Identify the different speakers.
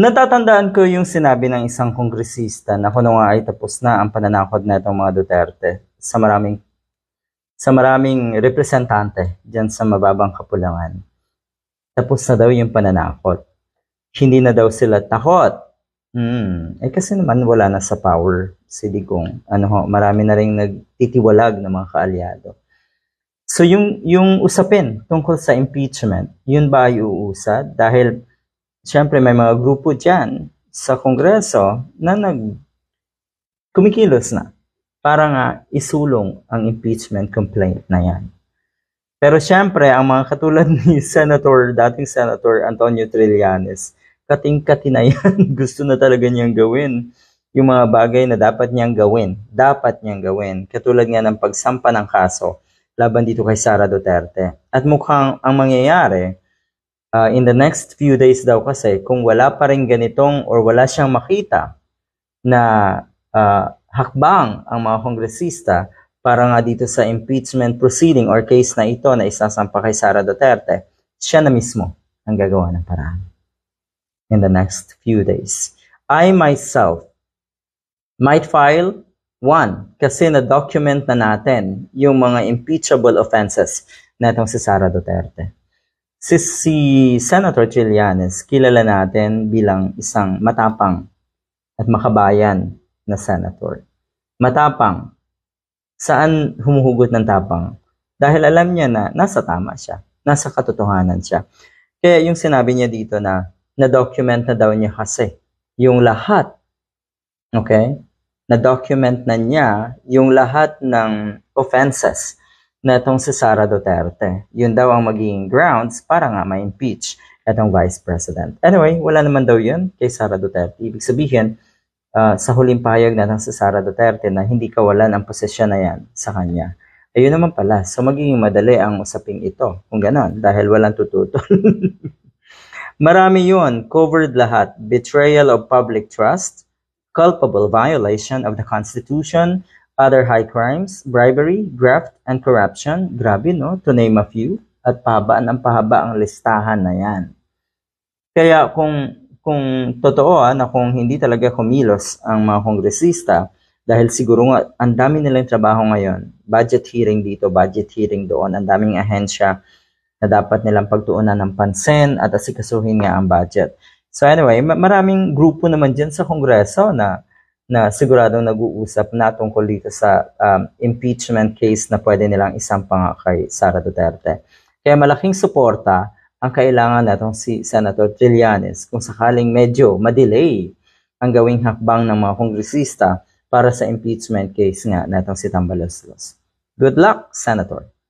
Speaker 1: Natatandaan ko yung sinabi ng isang kongresista na kuno nga ay tapos na ang pananakot na itong mga Duterte sa maraming representante diyan sa mababang kapularan. Tapos na daw yung pananakot. Hindi na daw sila takot. Kasi naman wala na sa power si Digong. Marami na ring nagtitiwalag ng mga kaalyado. So yung usapin tungkol sa impeachment, yun ba ay uusad? Dahil siyempre may mga grupo dyan sa Kongreso na kumikilos na para nga isulong ang impeachment complaint na yan. Pero siyempre, ang mga katulad ni dating Senator Antonio Trillanes, kating-kati na yan, gusto na talaga niyang gawin yung mga bagay na dapat niyang gawin. Katulad nga ng pagsampa ng kaso laban dito kay Sara Duterte. At mukhang ang mangyayari, in the next few days daw kasi, kung wala pa rin ganitong or wala siyang makita na hakbang ang mga kongresista para nga dito sa impeachment proceeding or case na ito na isasampa kay Sara Duterte, siya na mismo ang gagawa ng paraan in the next few days. I myself might file one kasi na-document na natin yung mga impeachable offenses na itong si Sara Duterte. Si Senator Trillanes, kilala natin bilang isang matapang at makabayan na senator. Matapang. Saan humuhugot ng tapang? Dahil alam niya na nasa tama siya. Nasa katotohanan siya. Kaya yung sinabi niya dito na na-document na daw niya kasi yung lahat, okay? Na-document na niya yung lahat ng offenses na itong si Sara Duterte. Yun daw ang magiging grounds para nga ma-impeach itong Vice President. Anyway, wala naman daw yun kay Sara Duterte. Ibig sabihin, sa huling pahayag na si Sara Duterte na hindi kawalan ang posisyon na yan sa kanya. Ayun naman pala, so magiging madali ang usaping ito kung gano'n dahil walang tututol. Marami yun, covered lahat. Betrayal of public trust, culpable violation of the Constitution, other high crimes, bribery, graft, and corruption. Grabe, no? To name a few. At pahaba ang listahan na yan. Kaya kung totoo na kung hindi talaga kumilos ang mga kongresista, dahil siguro nga ang dami nilang trabaho ngayon, budget hearing dito, budget hearing doon, ang daming ahensya na dapat nilang pagtuunan ng pansin at asikasuhin nga ang budget. So anyway, maraming grupo naman dyan sa Kongreso na siguradong nag-uusap na tungkol dito sa impeachment case na pwede nilang isampa kay Sara Duterte. Kaya malaking suporta ang kailangan natong si Senator Trillanes kung sakaling medyo madelay ang gawing hakbang ng mga kongresista para sa impeachment case nga natong si Tambaloslos. Good luck, Senator!